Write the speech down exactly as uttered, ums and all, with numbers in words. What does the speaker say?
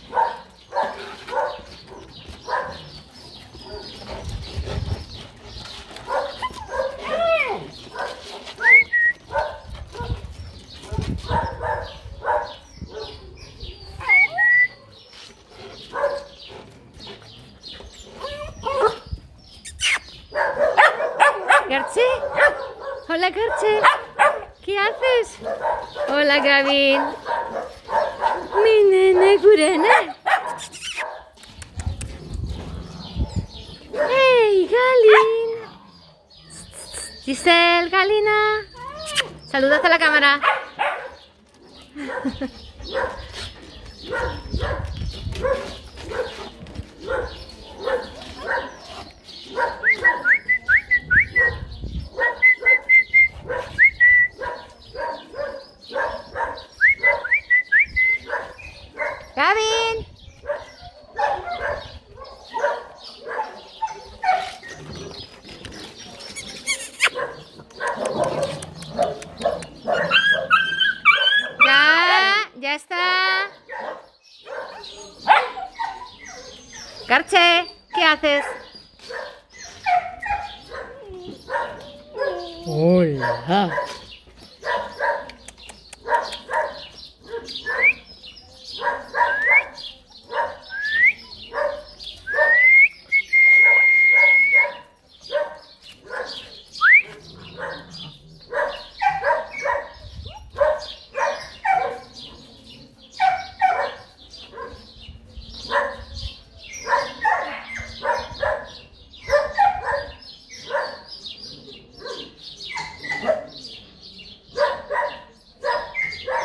Garche, hola Garche, ¿qué haces? Hola Gavin, mi nene Gurene. Hey Galin, Giselle, Galina, saluda a la cámara. Gavin. Ya, ya está. Garche, ¿qué haces? Hola.